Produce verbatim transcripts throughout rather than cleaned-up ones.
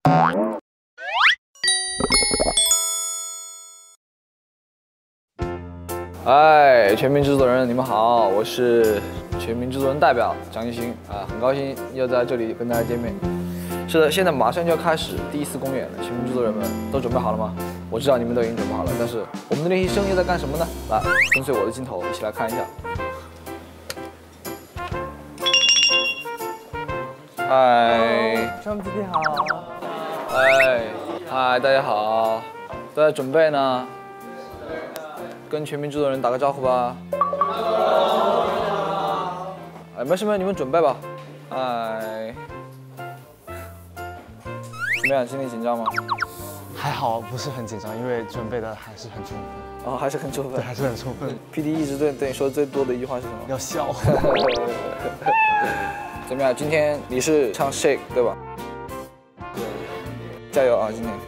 哎，全民制作人，你们好，我是全民制作人代表张艺兴啊，很高兴又在这里跟大家见面。是的，现在马上就要开始第一次公演了，全民制作人们都准备好了吗？我知道你们都已经准备好了，但是我们的练习生又在干什么呢？来，跟随我的镜头一起来看一下。嗨， 双弟弟好。 哎，嗨，大家好，都在准备呢。 跟全民制作人打个招呼吧。哎，没事没事，你们准备吧。哎，怎么样？今天紧张吗？ 还好，不是很紧张，因为准备的还是很充分。 哦，还是很充分。 对，还是很充分。 P D 一直对对你说最多的一句话是什么？ 要笑。 怎么样？今天你是唱 Shake 对吧？对。加油啊，今天。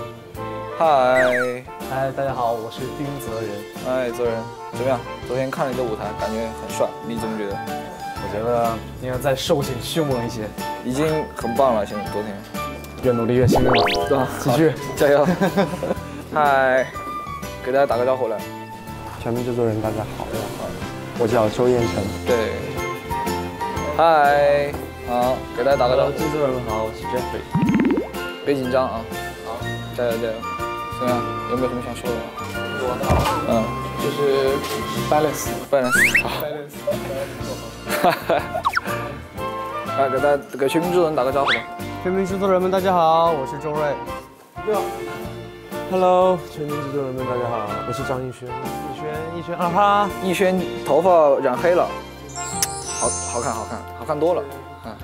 嗨。 嗨，大家好，我是丁泽仁。 哎，泽仁，怎么样？昨天看了你的舞台，感觉很帅，你怎么觉得？ 我觉得应该再瘦些、凶猛一些。 已经很棒了，现在昨天。 越努力越幸运嘛。对吧？继续， 加油！嗨，给大家打个招呼来。 全民制作人，大家好，我叫周彦成。 对。嗨，好，给大家打个招呼。 制作人好，我是 Jeffrey。 别紧张啊，好，加油加油！怎么样？有没有什么想说的？我嗯，就是 balance balance 好 balance。哈哈。来，给大家给全民制作人打个招呼吧。 全民制作人们，大家好，我是周瑞。 哟 ，Hello， 全民制作人们，大家好，我是张艺轩。 逸轩，逸轩啊哈！ 逸轩头发染黑了，好好看好看好看多了。嗯。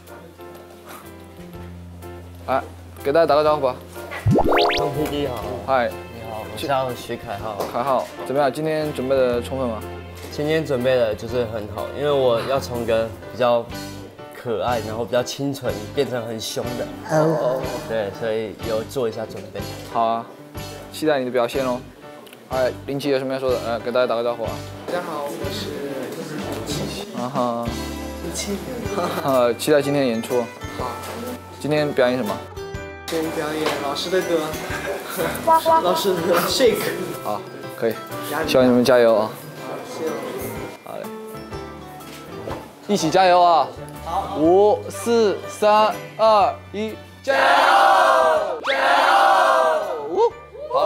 来，给大家打个招呼吧。 张 P D 好， 嗨， 你好，我叫徐凯浩。 凯浩，怎么样？今天准备的充分吗？ 今天准备的就是很好，因为我要从一个比较可爱，然后比较清纯，变成很凶的。哦。对，所以有做一下准备。 好啊，期待你的表现喽。哎，林奇有什么要说的？来，给大家打个招呼啊。 大家好，我是七七。 啊哈。 七七。 呃，期待今天的演出。 好。 今天表演什么？ 先表演老师的歌，老师的歌 Shake。 好，可以，希望你们加油啊！ 好，谢谢。 好嘞，一起加油啊！好，五、四、三、二、一，加油！加油！呜，好。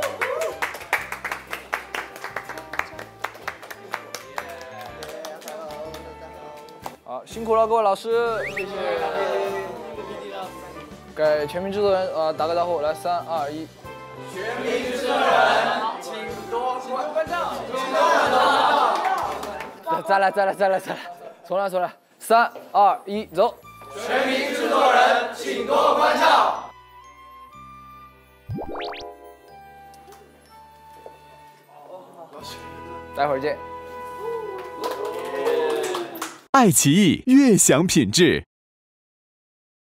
好，辛苦了各位老师，谢谢。 给全民制作人呃打个招呼，来三二一。全民制作人，请多关照，请多关照。再来再来再来再来，重来重来，三二一，走。全民制作人，请多关照。待会儿见。 爱奇艺悦享品质。